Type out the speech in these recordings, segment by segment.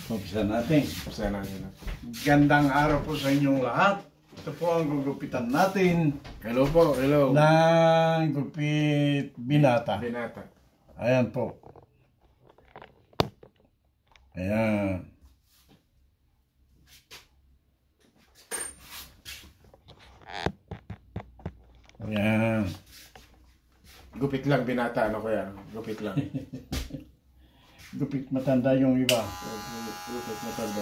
Umpisa natin. Umpisa natin. Gandang araw po sa inyong lahat. Ito po ang gugupitan natin. Hello po, hello. Ng gupit binata. Binata. Ayan po. Ayan. Ayan. Gupit lang binata, ano kaya? Gupit lang. Gupit matanda yung iba. Gupit matanda.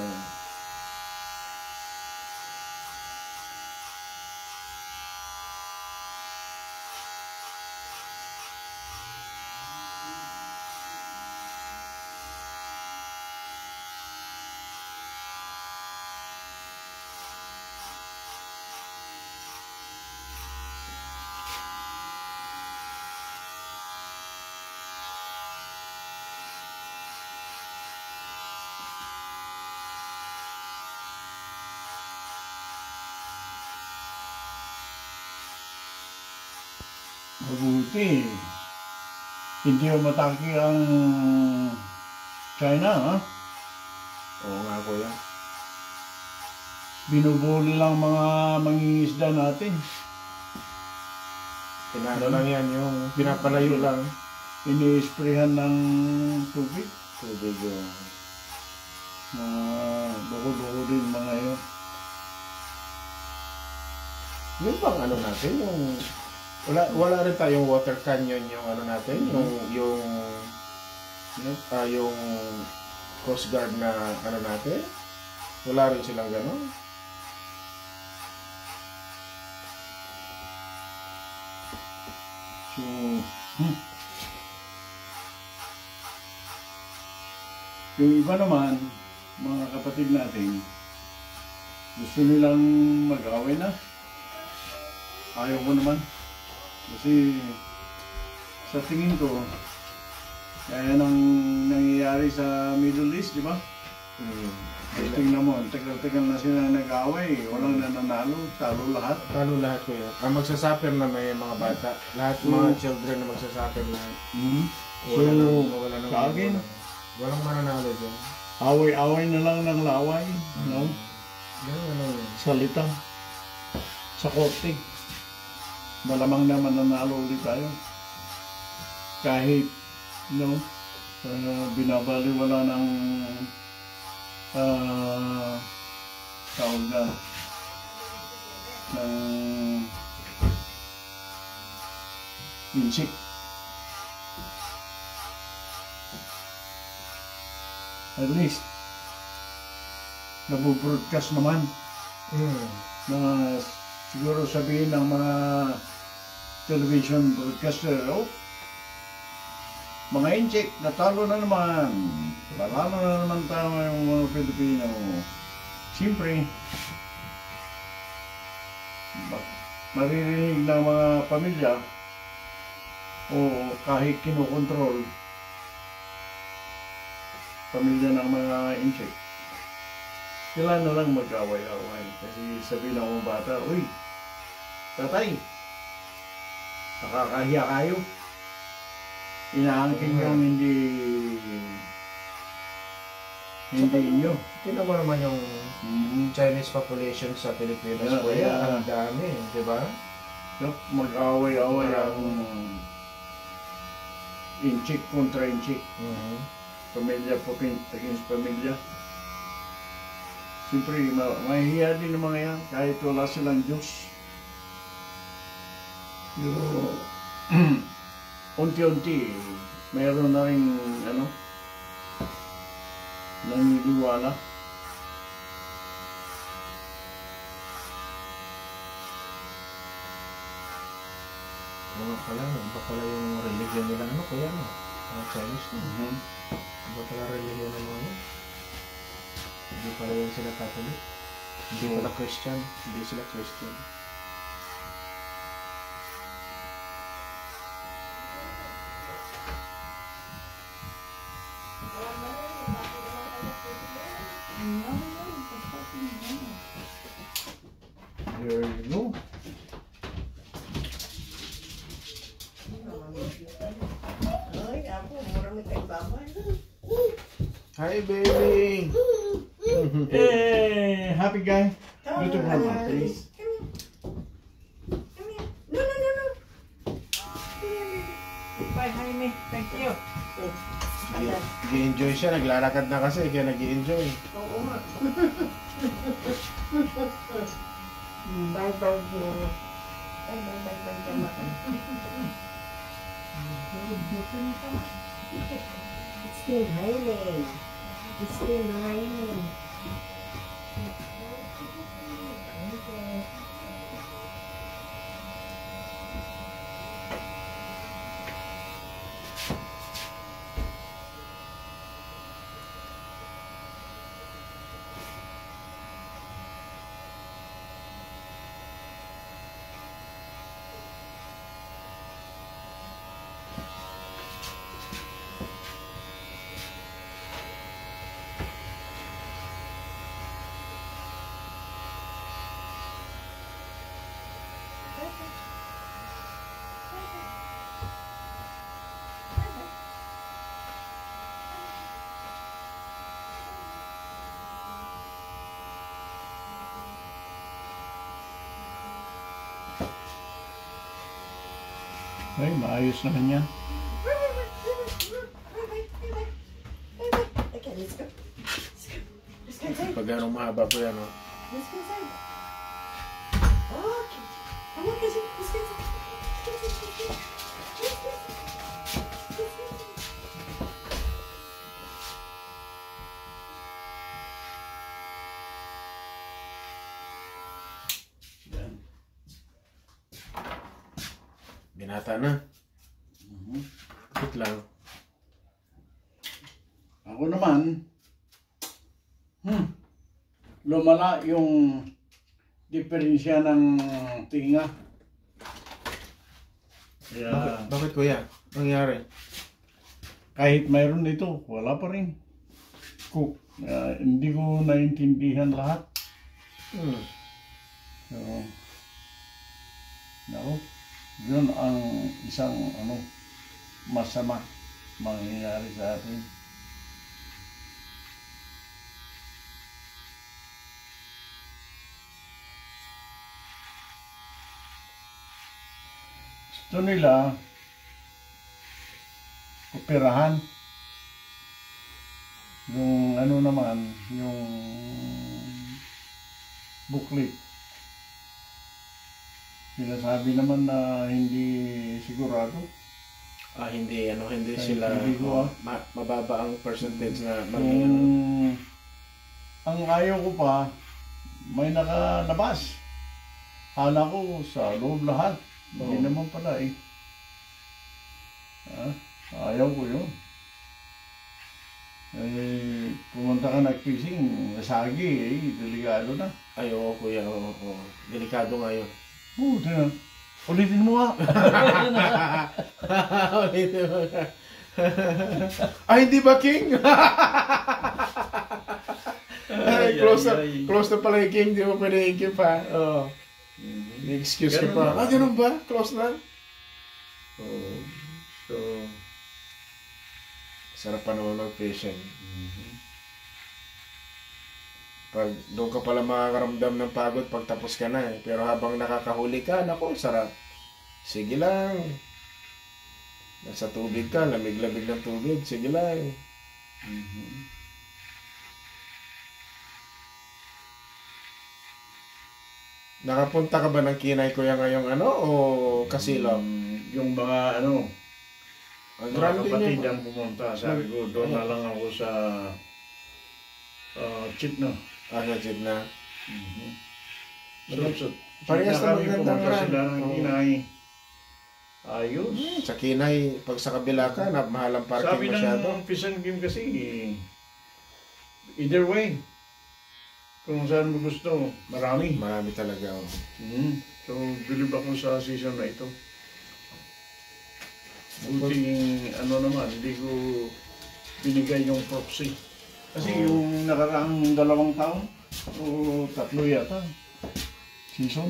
Mabuti. Hindi umatake ang China, ha? Oo nga kuya. Binubuli lang mga mangingisda natin. Pinano lang yan, yung pinapalayo lang. Ini-sprayhan ng tubig. Tubig yung... Mga buko-buko din mga yun. Yun bang ano natin, yung... Wala rin tayong water canyon yung ano natin, yung Coast Guard na ano natin. Wala rin silang gano'n. So, yung iba naman, mga kapatid natin, gusto nilang mag-away na. Ayaw ko naman. Kasi sa tingin ko, kaya nang nangyayari sa Middle East, di ba? Tingnan mo, tagal-tagal na sila nag-away, walang nananalo, talo lahat. Talo lahat ko yun. Ang magsasuffer na may mga bata, lahat mga children na magsasuffer lahat. Wala sa akin, walang mananalo dyan. away-away na lang ng laway, no? Salita sa korte. Malamang na mananalo ulit tayo. Kahit, no, binabaliwala ng tawag na ng insik. At least, nabubroadcast naman na siguro sabihin ng mga television broadcaster, oh, mga inchik, natalo na naman. Palalo na naman tayo yung mga Pilipino. Siyempre, maririnig ng mga pamilya o kahit kinokontrol pamilya ng mga inchik. Sila na lang mag-away-away. Kasi sabihin ng mga bata, uy, tatay, nakakahiya kayo. Inaangkin yung hindi inyo. Tingnan mo naman yung Chinese population sa Pilipinas. Kuya, ang dami, di ba? Mag-away-away ang inchik kontra inchik. Pamilya po against pamilya. Siyempre, mahihiya din ng mga yan kahit wala silang Diyos. Pero, unti-unti, mayroon na rin, naniniwala. Iba pala yung religion nila, kuya, no? Ang Chinese, no? Iba pala religion ng mga, hindi pala yun sila Catholic. Hindi pala Christian. Hindi sila Christian. There you go. Hi, baby! Hey, happy guy. Go to grandma, please. Come here. No, no, no, no. Bye, Jaime. Thank you. Nag-i-enjoy siya, naglalakad na kasi, kaya nag-i-enjoy. Oo nga. Bye, bye, bye. Bye, bye, bye, bye, Jama. It's still raining. It's still raining. Okay. Ay, maayos naman yan. Okay, let's go. Let's go. Let's go inside. Pag anong mahaba po yan, oh. Let's go inside. Okay. Come on, Casey. Let's go inside. Let's go. Let's go. Yan. Binata na. Wait lang. Ako naman, lumala yung diferensya ng tinga. Kaya Bakit kuya? Anong nangyari? kahit mayroon ito, wala pa rin. Hindi ko naintindihan lahat. So, no, yun ang isang masama mangyayari sa atin. Gusto nila operahan yung naman, yung buklit. Sinasabi naman na hindi sigurado. Hindi Kahit sila, hindi ko, mababa ang percentage na Yung ang ayaw ko pa, may nakalabas. Hala ko sa loob lahat. Hindi naman pala eh. Ayaw ko yun. Pumunta ka nag-fishing, nasagi delikado na. Ay, oo kuya, oo. Delikado nga yun. Tingnan. Ulitin mo nga. Ulitin mo nga. Ay, hindi ba King? Ay, close na pala yung King, di mo pwede yung King pa. Oo. May excuse ka Ganun pa. na. Ganun ba? Close na? So, Sarap pa naman mag-fishing. Pag doon ka pala makakaramdam ng pagod pag tapos ka na eh. Pero habang nakakahuli ka, naku, sarap. Sige lang. Nasa tubig ka, lamig-lamig ng tubig, sige lang. Nakapunta ka ba ng Kinay Kuya ngayong o Kasilaw? yung mga Ang mga grande kapatid niya. ang pumunta. Sabi ko, doon na lang ako sa Chitno. Najid na. So, Parehas na magandang pumunta sila ng Oo. Kinay. Ayos. Sa Kinay, pag sa kabila ka, mahal ang Sabi parking masyado. ng Fish Game kasi, either way, kung saan mo gusto, marami. Marami talaga. Oh. So, bilib ako sa season na ito. Buting naman, hindi ko binigay yung proxy. Kasi yung nakaraang 2 taon, o 3 yata, season,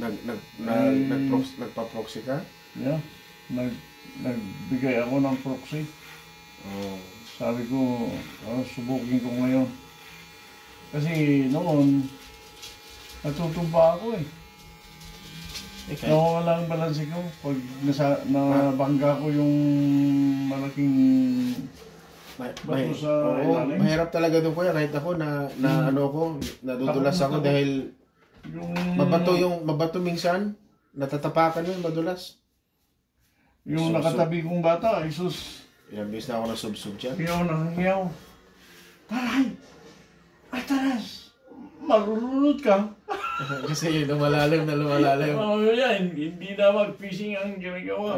Nagpa-proxy ka? yeah, nagbigay ako ng proxy. Oh. Sabi ko, subukin ko ngayon. Kasi noon, natutumba ako eh. Nawawala ang balanse ko pag nabangga ko yung malaking bato sa ilalim. Mahirap talaga doon kuya, kahit ako ano ko, nadudulas ako dahil Yung mabato minsan, natatapakan yun, madulas. yung nakatabi kong bata, Isus, Ilang beses na ako nasubsub dyan. hiyaw na hiyaw. Taray! Atras! Marunod ka! Kasi lumalalim na lumalalim. Yan, hindi na mag-fishing ang ginagawa.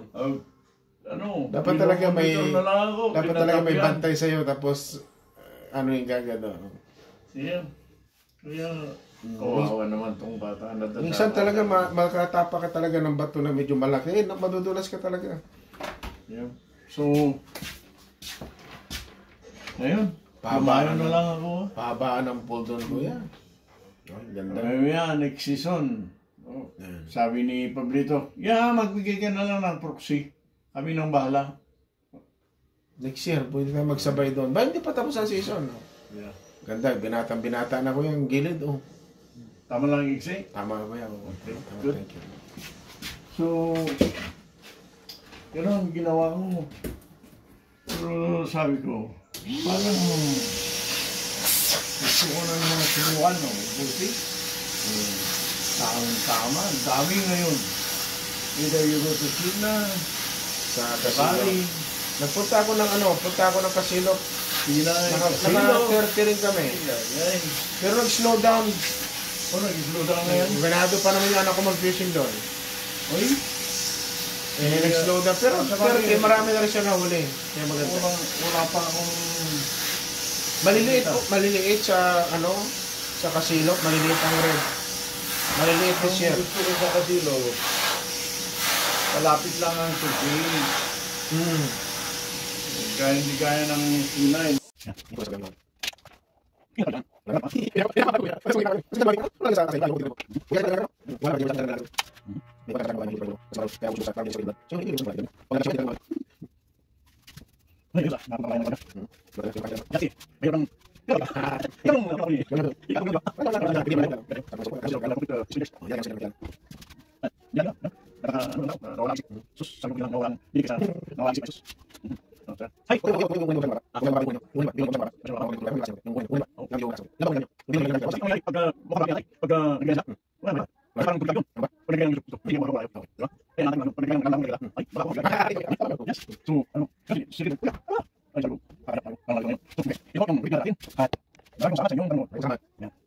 Dapat talaga may na lang ako, dapat talaga may tinatabihan. bantay sa iyo tapos ano yung gagano. Kaya, kawawa naman tong bata. Minsan talaga makatapa ka talaga ng bato na medyo malaki, madudulas ka talaga. Yeah. So, ayun. Pahabaan Lumayo na lang ako. Pahabaan ng pool doon kuya. Oh, ganda. Ayun, next season. Sabi ni Pablito, magbigay ka na lang ng proxy. Kami nang bahala. Next year, pwede na magsabay doon. Ba, hindi pa tapos ang season. No? Yeah. Ganda, binata na ko yung gilid. Oh. Tama lang, Iksi. Tama ba yan? Okay, Tama, good. thank you. So, yun ang ginawa ko. Pero sabi ko, parang gusto ko na naman sinuwan, no? Buti. Tama. Ang dami ngayon. Either you go to China, Sa Bali, Nagpunta ako ng Kasilop. China, Naka-30 rin kami. Yan. Pero nag-slow down. Nag-slow down na yan. Ganado pa naman yung anak ko mag-fishing doon. Oy, Nag-slow down. Pero marami na rin siya nahuli. Kaya maganda. wala pa akong... Maliliit sa Kasilop. Maliliit ang red. Maliliit na siya. Gusto ko sa Kasilo, malapit lang ang tubig. Hindi kaya ng inay. So,